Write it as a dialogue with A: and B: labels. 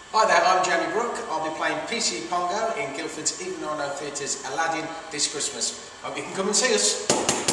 A: Hi there, I'm Jamie Brook. I'll be playing PC Pongo in Guildford's Even No Theatre's Aladdin this Christmas. Hope you can come and see us.